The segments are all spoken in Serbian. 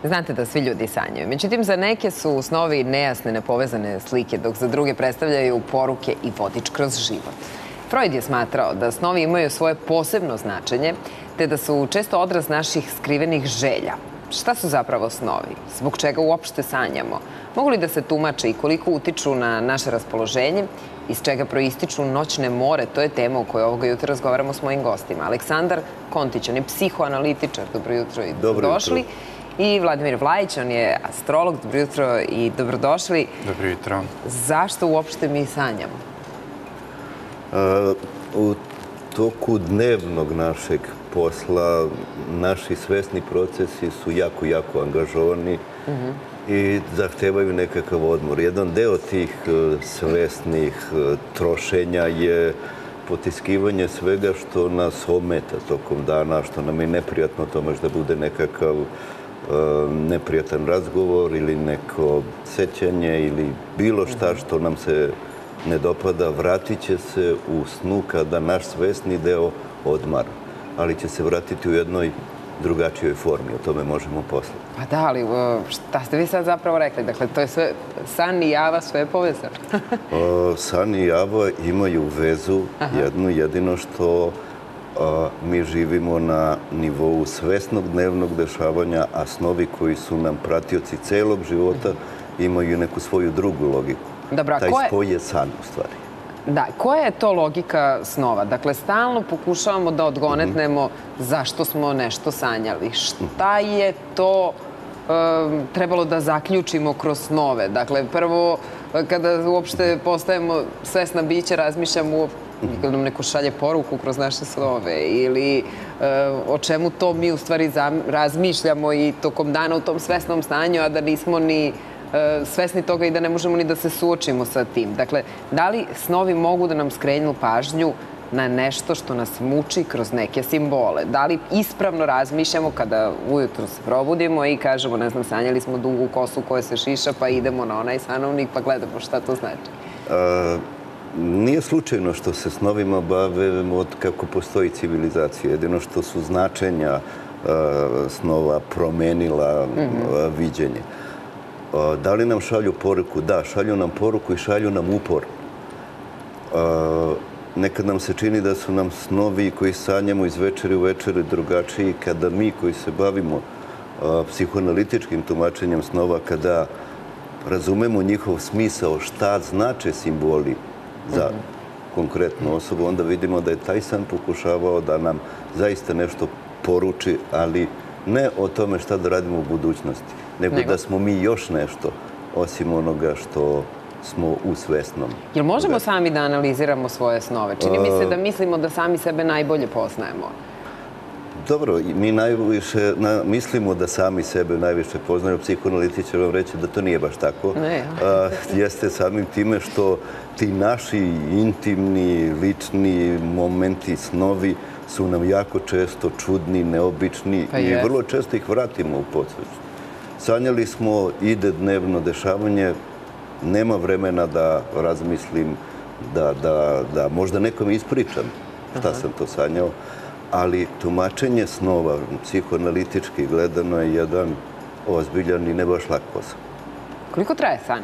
Znate da svi ljudi sanjaju. Međutim, za neke su snovi nejasne, nepovezane slike, dok za druge predstavljaju poruke i vodič kroz život. Freud je smatrao da snovi imaju svoje posebno značenje, te da su često odraz naših skrivenih želja. Šta su zapravo snovi? Zbog čega uopšte sanjamo? Mogu li da se tumače i koliko utiču na naše raspoloženje? Iz čega proističu noćne more? To je tema o kojoj ovoga jutra razgovaramo s mojim gostima. Aleksandar Kontić, on je psihoanalitičar. Dobro jutro i dobrodošli. I Vladimir Vlajić, on je astrolog. Dobro jutro i dobrodošli. Dobro jutro. Zašto uopšte mi sanjamo? U toku dnevnog našeg posla naši svesni procesi su jako angažovani i zahtevaju nekakav odmor. Jedan deo tih svesnih trošenja je potiskivanje svega što nas ometa tokom dana, što nam je neprijatno, to možda bude nekakav neprijatan razgovor ili neko sećanje ili bilo šta što nam se ne dopada, vratit će se u snu kada naš svesni deo odmara. Ali će se vratiti u jednoj drugačijoj formi. O tome možemo posle. Pa da, ali šta ste vi sad zapravo rekli? Dakle, to je sve, san i java, sve je povezano. San i java imaju vezu jednu, jedino što mi živimo na nivou svesnog dnevnog dešavanja, a snovi koji su nam pratioci celog života imaju neku svoju drugu logiku. Taj spoj je san, u stvari. Da, koja je to logika snova? Dakle, stalno pokušavamo da odgonetnemo zašto smo nešto sanjali. Šta je to trebalo da zaključimo kroz snove? Dakle, prvo, kada uopšte postajemo svesna bića, razmišljamo kada nam neko šalje poruku kroz naše snove ili o čemu to mi u stvari razmišljamo i tokom dana u tom svesnom stanju, a da nismo ni svesni toga i da ne možemo ni da se suočimo sa tim. Dakle, da li snovi mogu da nam skrenu pažnju na nešto što nas muči kroz neke simbole? Da li ispravno razmišljamo kada ujutro se probudimo i kažemo, ne znam, sanjali smo dugu kosu koja se šiša, pa idemo na onaj sanovnik pa gledamo šta to znači? Nije slučajno što se snovima bave od kako postoji civilizacija. Jedino što su značenja snova promenila viđenje. Da li nam šalju poruku? Da, šalju nam poruku i šalju nam upor. Nekad nam se čini da su nam snovi koji sanjamo iz večeri u večeri drugačiji kada mi koji se bavimo psihoanalitičkim tumačenjem snova, kada razumemo njihov smisao, šta znače simboli za konkretnu osobu, onda vidimo da je taj san pokušavao da nam zaista nešto poruči, ali ne o tome šta da radimo u budućnosti, nego da smo mi još nešto osim onoga što smo u svesnom. Jel možemo sami da analiziramo svoje snove? Čini mi se da mislimo da sami sebe najbolje poznajemo. Dobro, mi najviše mislimo da sami sebe najviše poznaju. Psihoanalitičar vam reći da to nije baš tako. Jeste samim time što ti naši intimni, lični momenti, snovi su nam jako često čudni, neobični i vrlo često ih vratimo u podsvest. Sanjali smo, ide dnevno dešavanje, nema vremena da razmislim, da možda nekom ispričam šta sam to sanjao, ali tumačenje snova, psihoanalitički gledano, je jedan ozbiljan i ne baš lak posao. Koliko traje san?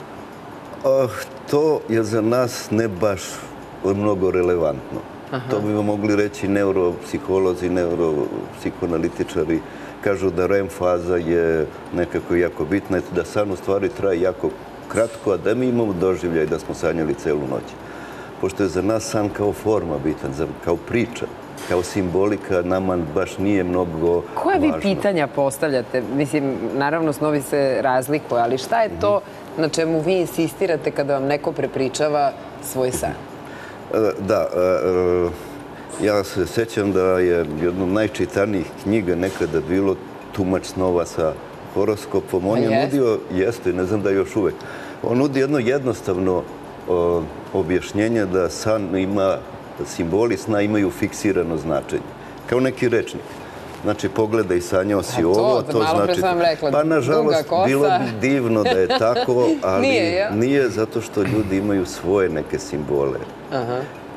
To je za nas ne baš mnogo relevantno. To bi vam mogli reći neuropsiholozi, neuropsihoanalitičari. Kažu da REM faza je nekako jako bitna, da san u stvari traje jako kratko, a da mi imamo doživljaj da smo sanjali celu noć. Pošto je za nas san kao forma bitan, kao priča, kao simbolika, nama baš nije mnogo važno. Koje vi pitanja postavljate? Mislim, naravno, snovi se razlikuju, ali šta je to na čemu vi insistirate kada vam neko prepričava svoj san? Da, ja se sećam da je jedna od najčitanijih knjiga nekada bilo Tumač snova sa horoskopom. On je nudio, jeste, ne znam da je još uvek, on nudi jedno jednostavno objašnjenje da san ima, simboli sna imaju fiksirano značenje. Kao neki rečnik. Znači, pogledaj, sanjao si ovo, to znači... Malo pre sam vam rekla, pa, nažalost, bilo bi divno da je tako, ali nije zato što ljudi imaju svoje neke simbole.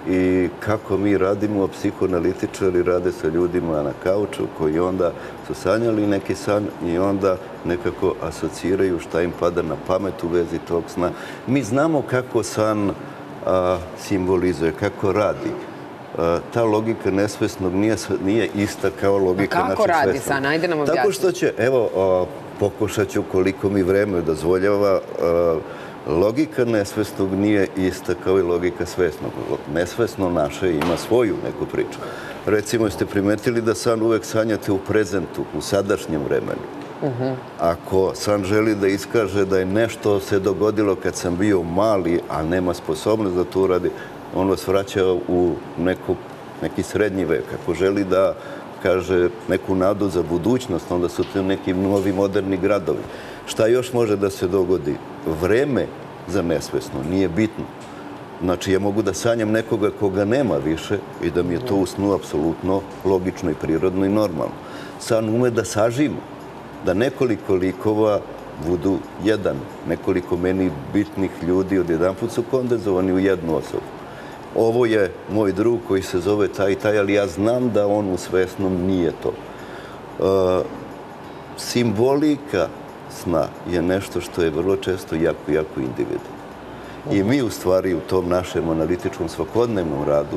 i kako mi radimo, psihoanalitičari rade sa ljudima na kauču koji onda su sanjali neki san i onda nekako asociraju šta im pada na pamet u vezi tog sna. Mi znamo kako san simbolizuje, kako radi. Ta logika nesvesnog nije ista kao logika našeg svesnog. Kako radi san? Ajde nam objasniti. Tako što će, evo, pokušat ću koliko mi vreme dozvoljava, logika nesvesnog nije ista kao i logika svesnog. Nesvesno naše ima svoju neku priču. Recimo, ste primetili da san uvek sanjate u prezentu, u sadašnjem vremenu. Ako san želi da iskaže da je nešto se dogodilo kad sam bio mali, a nema sposobnost da to uradi, on vas vraća u neki srednji vek. Ako želi da kaže neku nadu za budućnost, onda su to neki novi moderni gradovi. Šta još može da se dogodi? Vreme za nesvesno nije bitno. Znači, ja mogu da sanjam nekoga koga nema više i da mi je to u snu apsolutno logično i prirodno i normalno. San ume da sažima, da nekoliko likova budu jedan. Nekoliko meni bitnih ljudi odjedanput su kondenzovani u jednu osobu. Ovo je moj drug koji se zove taj i taj, ali ja znam da on u svesnom nije to. Simbolika sna je nešto što je vrlo često jako, jako individualno. I mi u stvari u tom našem analitičkom svakodnevnom radu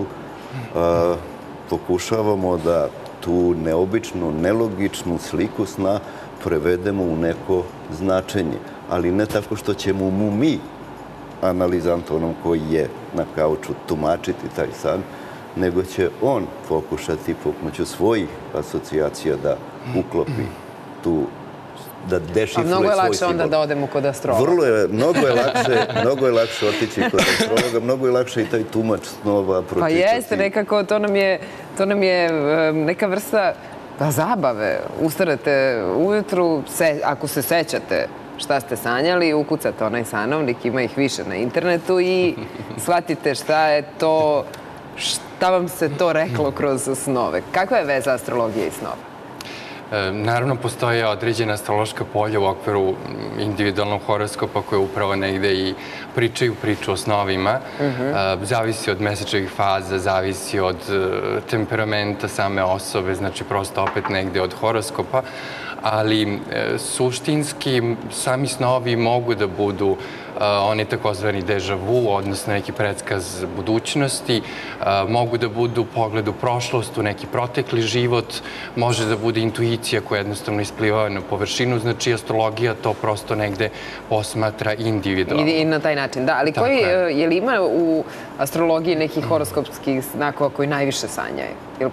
pokušavamo da tu neobičnu, nelogičnu sliku sna prevedemo u neko značenje. Ali ne tako što ćemo mu mi, analizant onom koji je na kauču, tumačiti taj san, nego će on pokušati pomoću svojih asocijacija da uklopi tu, da dešifruje svoj simbol. A mnogo je lakše onda da odemo kod astrologa. Mnogo je lakše otići kod astrologa, mnogo je lakše i taj tumač snova pročitati. Pa jeste, nekako, to nam je neka vrsta zabave. Ustanete ujutru, ako se sećate šta ste sanjali, ukucate onaj sanovnik, ima ih više na internetu i shvatite šta je to, šta vam se to reklo kroz snove. Kakva je veza astrologije i snova? Naravno, postoje određena astrološka polja u okviru individualnog horoskopa koje upravo negde i pričaju priču o snovima. Zavisi od mesečevih faza, zavisi od temperamenta same osobe, znači prosto opet negde od horoskopa. Ali suštinski sami snovi mogu da budu oni takozvani deja vu, odnosno neki predskaz budućnosti, mogu da budu pogled u prošlost, u neki protekli život, može da bude intuicija koja jednostavno ispliva na površinu, znači astrologija to prosto negde posmatra individualno. I na taj način, da. Ali je li ima u astrologiji nekih horoskopskih znakova koji najviše sanjaju? Jel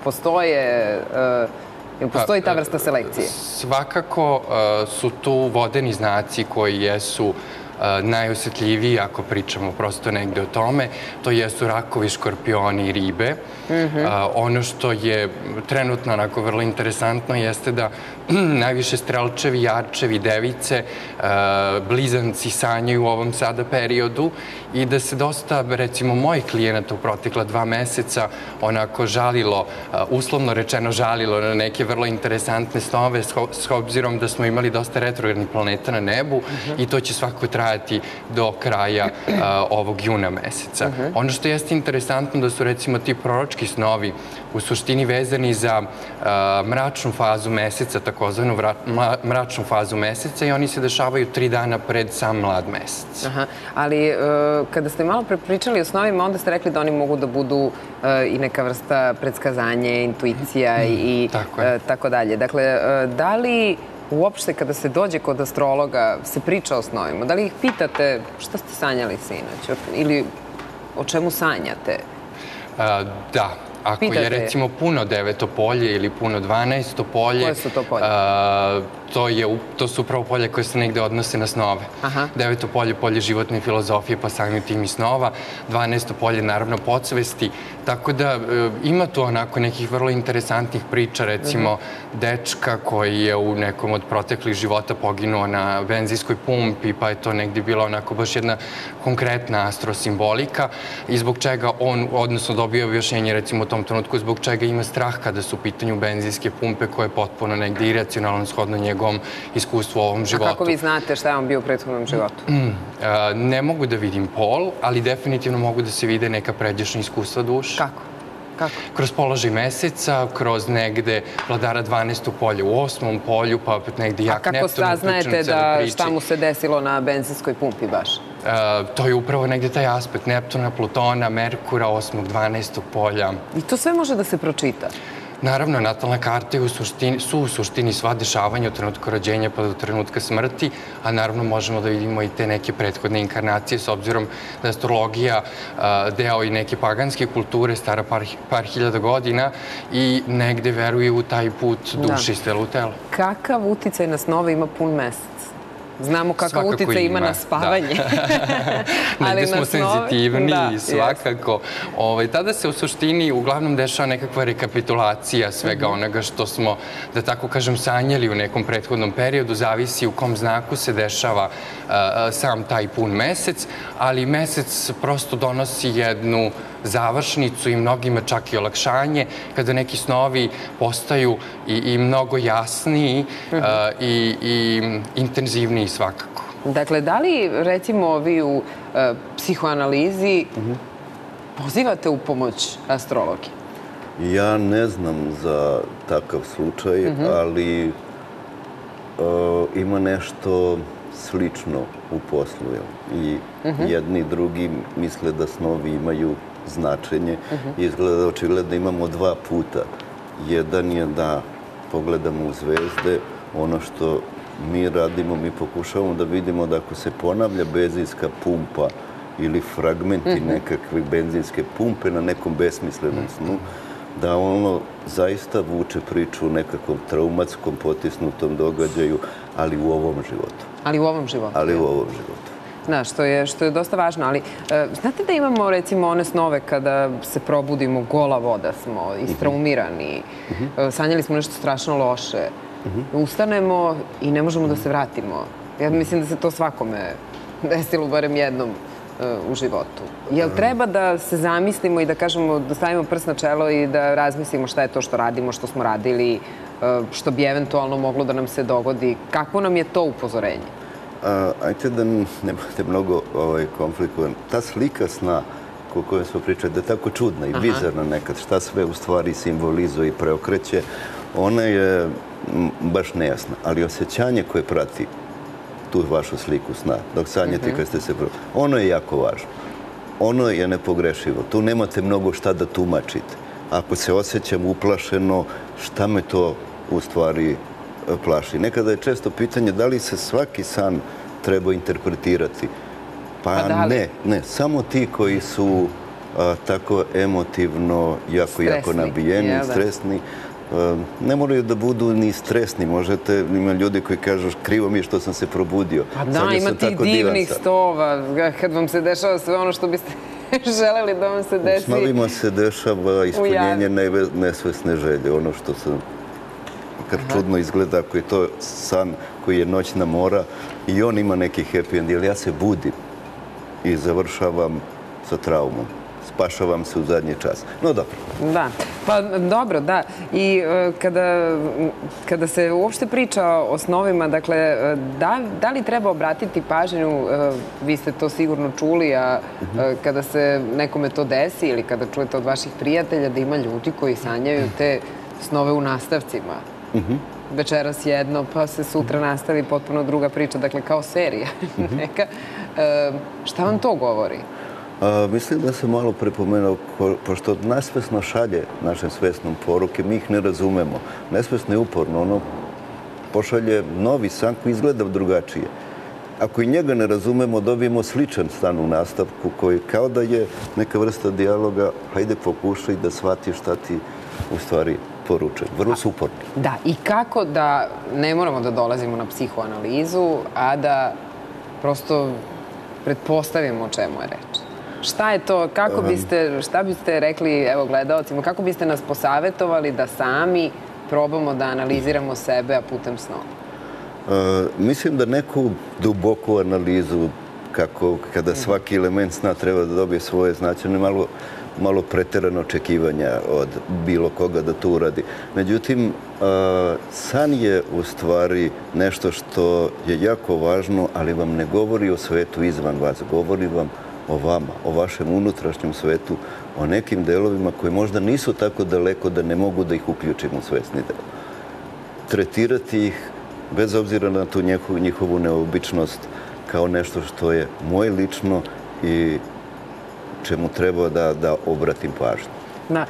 postoji ta vrsta selekcije? Svakako su tu vodeni znaci koji jesu najosetljiviji, ako pričamo prosto negde o tome. To jesu rakovi, škorpioni i ribe. Ono što je trenutno onako vrlo interesantno jeste da najviše strelčevi, jarčevi, device, blizanci sanjaju u ovom sada periodu i da se dosta, recimo, mojih klijenata u protekla 2 meseca onako žalilo, uslovno rečeno žalilo na neke vrlo interesantne snove s obzirom da smo imali dosta retrogradnih planeta na nebu i to će svakako trajati do kraja ovog juna meseca. Ono što jeste interesantno da su, recimo, ti proročki snovi u suštini vezani za mračnu fazu meseca, takozvanu mračnu fazu meseca i oni se dešavaju 3 dana pred sam mlad mesec. Ali kada ste malo pričali o snovima, onda ste rekli da oni mogu da budu i neka vrsta predskazanje, intuicija i tako dalje. Dakle, da li uopšte kada se dođe kod astrologa se priča o snovima? Da li ih pitate šta ste sanjali sinoć ili o čemu sanjate? Da. Ako je, recimo, puno 9. polje ili puno 12. polje... Koje su to polje? To su upravo polje koje se negde odnose na snove. 9. polje, polje životne filozofije, pa samim tim i snova. 12. polje, naravno, podsvesti. Tako da ima tu onako nekih vrlo interesantnih priča, recimo dečka koji je u nekom od proteklih života poginuo na benzinskoj pumpi, pa je to negde bila onako baš jedna konkretna astrosimbolika i zbog čega on, odnosno dobio objašnjenje, recimo, tom trenutku, zbog čega ima strah kada su u pitanju benzinske pumpe, koje je potpuno negde iracionalno shodno njegovom iskustvu u ovom životu. A kako vi znate šta je on bio u prethodnom životu? Ne mogu da vidim pol, ali definitivno mogu da se vide neka pređašnja iskustva duše. Kako? Kroz položaj meseca, kroz negde vladara 12. polja u 8. polju, pa opet negde jak Neptun. A kako saznajete da šta mu se desilo na benzinskoj pumpi baš? To je upravo negde taj aspekt Neptuna, Plutona, Merkura, 8. 12. polja. I to sve može da se pročita? Naravno, natalna karta su u suštini sva dešavanja od trenutka rođenja pa do trenutka smrti, a naravno možemo da vidimo i te neke prethodne inkarnacije, s obzirom da je astrologija deo i neke paganske kulture, stara par hiljada godina i negde veruje u taj put duše iz tela u telo. Kakav uticaj na snove ima pun mesec? Znamo kakav uticaj ima na spavanje. Negde smo senzitivni, svakako. Tada se u suštini uglavnom dešava nekakva rekapitulacija svega onoga što smo, da tako kažem, sanjali u nekom prethodnom periodu. Zavisi u kom znaku se dešava sam taj pun mesec, ali mesec prosto donosi jednu završnicu i mnogima čak i olakšanje, kada neki snovi postaju i mnogo jasniji i intenzivniji svakako. Dakle, da li, recimo, vi u psihoanalizi pozivate u pomoć astrologije? Ja ne znam za takav slučaj, ali ima nešto slično u poslu. I jedni i drugi misle da snovi imaju značenje. Izgleda očigledno imamo dva puta. Jedan je da pogledamo u zvezde, ono što mi radimo, mi pokušavamo da vidimo da ako se ponavlja benzinska pumpa ili fragmenti nekakve benzinske pumpe na nekom besmislenom snu, da ono zaista vuče priču o nekakvom traumatskom, potisnutom događaju, ali u ovom životu. Ali u ovom životu? Ali u ovom životu. Da, što je dosta važno, ali znate da imamo, recimo, one snove kada se probudimo, gola voda smo, istraumirani, sanjali smo nešto strašno loše, ustanemo i ne možemo da se vratimo. Ja mislim da se to svakome desilo, barem jednom u životu. Jel treba da se zamislimo i da kažemo, da stavimo prst na čelo i da razmislimo šta je to što radimo, što smo radili, što bi eventualno moglo da nam se dogodi? Kako nam je to upozorenje? Ajte da ne budete mnogo komplikovan. Ta slika sna o kojoj smo pričali, da je tako čudna i bizarna nekad, šta sve u stvari simbolizuje i preokreće, ona je baš nejasna. Ali osjećanje koje prati tu vašu sliku sna, dok sanjate kad ste se probudili, ono je jako važno. Ono je nepogrešivo. Tu nemate mnogo šta da tumačite. Ako se osjećam uplašeno, šta me to u stvari plaši? Nekada je često pitanje da li se svaki san treba interpretirati. Pa ne. Samo ti koji su tako emotivno jako nabijeni, stresni, ne moraju da budu ni stresni. Možete, ima ljudi koji kažu krivo mi je što sam se probudio. Pa da, ima ti divnih stova. Kad vam se dešava sve ono što biste želeli da vam se desi. U snovima se dešava ispunjenje nesvesne želje. Ono što se kad čudno izgleda, ako je to san koji je noćna mora i on ima neki happy end, jer ja se budim i završavam sa traumom. Spašavam se u zadnji čas. No, dobro. Da, pa dobro, da. I kada se uopšte priča o snovima, dakle, da li treba obratiti pažnju, vi ste to sigurno čuli, a kada se nekome to desi ili kada čujete od vaših prijatelja da ima ljudi koji sanjaju te snove u nastavcima. Večeras jedno, pa se sutra nastavi potpuno druga priča, dakle kao serija neka. Šta vam to govori? Mislim da sam malo prepomenuo, pošto nesvesno šalje našem svesnom poruke, mi ih ne razumemo. Nesvesno je uporno, ono pošalje novi san koji izgleda drugačije. Ako i njega ne razumemo, dobijemo sličan san u nastavku koji kao da je neka vrsta dijaloga, hajde pokušaj da shvatiš šta ti u stvari poručuje. Vrlo su uporni. Da, i kako da ne moramo da dolazimo na psihoanalizu, a da prosto pretpostavimo o čemu je reč? Šta je to, šta biste rekli, evo, gledaocima, kako biste nas posavetovali da sami probamo da analiziramo sebe, a putem snova? Mislim da neku duboku analizu, kako kada svaki element sna treba da dobije svoje značenje, malo malo preterano očekivanja od bilo koga da to uradi. Međutim, san je u stvari nešto što je jako važno, ali vam ne govori o svetu izvan vas, govori vam o vama, o vašem unutrašnjem svetu, o nekim delovima koji možda nisu tako daleko da ne mogu da ih uključim u svesni deo. Tretirati ih, bez obzira na tu njihovu neobičnost, kao nešto što je moje lično i čemu treba da obratim pažnju. Da.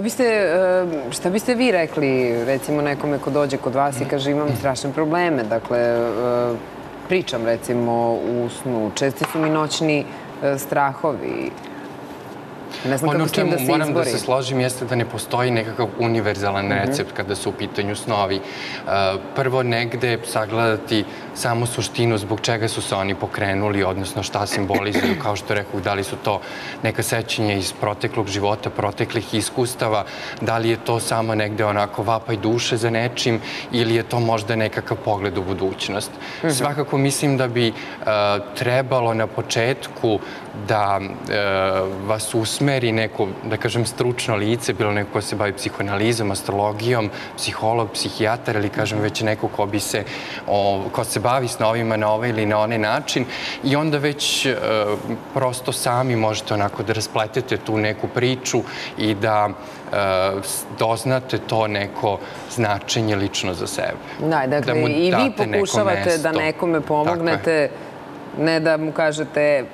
Šta biste vi rekli, recimo, nekome ko dođe kod vas i kaže imam strašne probleme? Dakle, pričam, recimo, u snu. Česti su mi noćni strahovi. Ne znam kako s tim da se izbori. Moram da se složim jeste da ne postoji nekakav univerzalan recept kada su u pitanju snovi. Prvo, negde sagledati samo suštinu zbog čega su se oni pokrenuli, odnosno šta simbolizuju, kao što rekao, da li su to neka sećanja iz proteklog života, proteklih iskustava, da li je to samo negde onako vapaj duše za nečim ili je to možda nekakav pogled u budućnost. Svakako mislim da bi trebalo na početku da vas usmeri neko, da kažem, stručno lice, bilo neko ko se bavi psihoanalizom, astrologijom, psiholog, psihijatar ili, kažem, već neko ko se bavi snovima na ovaj ili na onaj način i onda već prosto sami možete onako da raspletete tu neku priču i da doznate to neko značenje lično za sebe. Da, dakle, i vi pokušavate da nekome pomognete, ne da mu kažete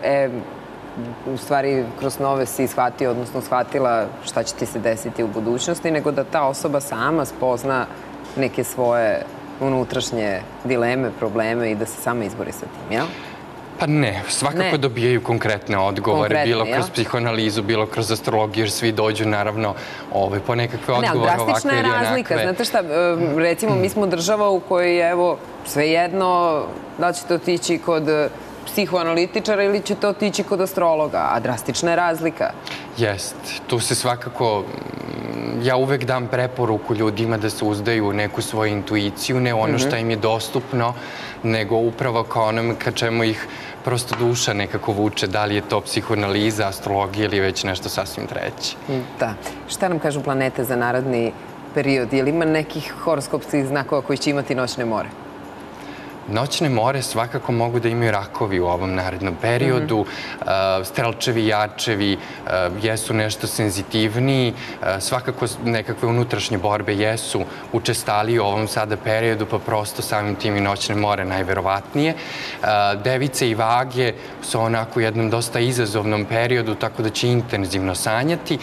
u stvari kroz snove si shvatio, odnosno shvatila šta će ti se desiti u budućnosti, nego da ta osoba sama spozna neke svoje unutrašnje dileme, probleme i da se sama izbori sa tim, jel? Pa ne, svakako dobijaju konkretne odgovore, bilo kroz psihoanalizu, bilo kroz astrologiju, jer svi dođu, naravno, po nekakve odgovore ovakve ili onakve. Drastična je razlika. Znate šta, recimo, mi smo država u kojoj, evo, svejedno da ćete otići kod psihoanalitičara ili ćete otići kod astrologa, a drastična je razlika. Jest. Tu se svakako, ja uvek dam preporuku ljudima da se uzdaju u neku svoju intuiciju, ne ono što im je dostupno, nego upravo kao onom ka čemu ih prosto duša nekako vuče, da li je to psihoanaliza, astrologija ili već nešto sasvim treće. Da. Šta nam kažu planete za naredni period? Je li ima nekih horoskopskih znakova koji će imati noćne more? Noćne more svakako mogu da imaju rakovi u ovom narednom periodu. Strelčevi, jačevi jesu nešto senzitivniji. Svakako nekakve unutrašnje borbe jesu učestaliji u ovom sada periodu, pa prosto samim tim i noćne more najverovatnije. Device i vage su onako u jednom dosta izazovnom periodu, tako da će intenzivno sanjati.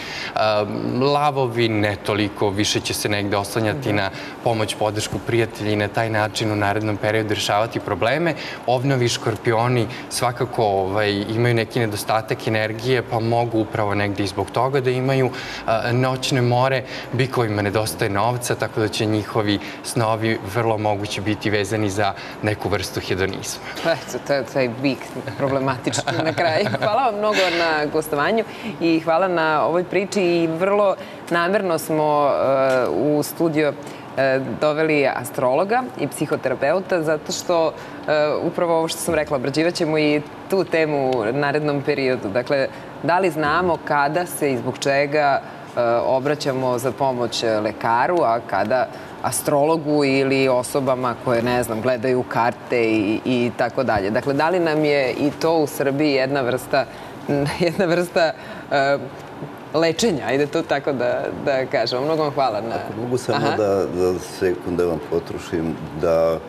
Lavovi ne toliko, više će se negde oslanjati na pomoć, podršku prijatelja i na taj način u narednom periodu rešavati probleme. Ovnovi škorpioni svakako imaju neki nedostatak energije, pa mogu upravo negde i zbog toga da imaju noćne more. Bikovima nedostaje novca, tako da će njihovi snovi vrlo moguće biti vezani za neku vrstu hedonizma. Eto, to je taj bik problematičan na kraju. Hvala vam mnogo na gostovanju i hvala na ovoj priči i vrlo namerno smo u studio doveli astrologa i psihoterapeuta, zato što upravo ovo što sam rekla, obrađivat ćemo i tu temu u narednom periodu. Dakle, da li znamo kada se i zbog čega obraćamo za pomoć lekaru, a kada astrologu ili osobama koje, ne znam, gledaju karte i tako dalje. Dakle, da li nam je i to u Srbiji jedna vrsta lečenja, ajde to tako da kažemo. Mnogo vam hvala. Ako mogu samo da sekunde vam potrošim, da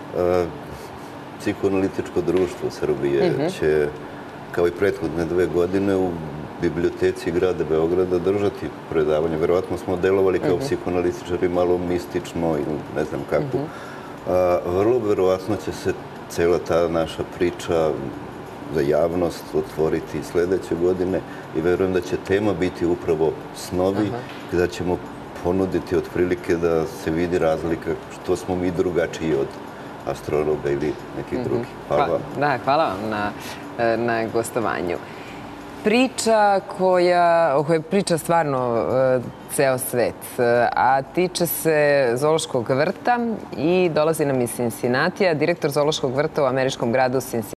psihoanalitičko društvo Srbije će, kao i prethodne 2 godine, u biblioteci grada Beograda držati predavanje. Verovatno smo delovali kao psihoanalitičari malo mistično ili ne znam kako. Vrlo verovatno će se cela ta naša priča za javnost otvoriti sledeće godine i verujem da će tema biti upravo snovi, da ćemo ponuditi otprilike da se vidi razlika što smo mi drugačiji od astrologa ili nekih drugih. Hvala vam. Da, hvala vam na gostovanju. Priča o kojoj priča stvarno ceo svet, a tiče se zoološkog vrta i dolazi nam iz Cincinnatija, direktor zoološkog vrta u američkom gradu Cincinnati.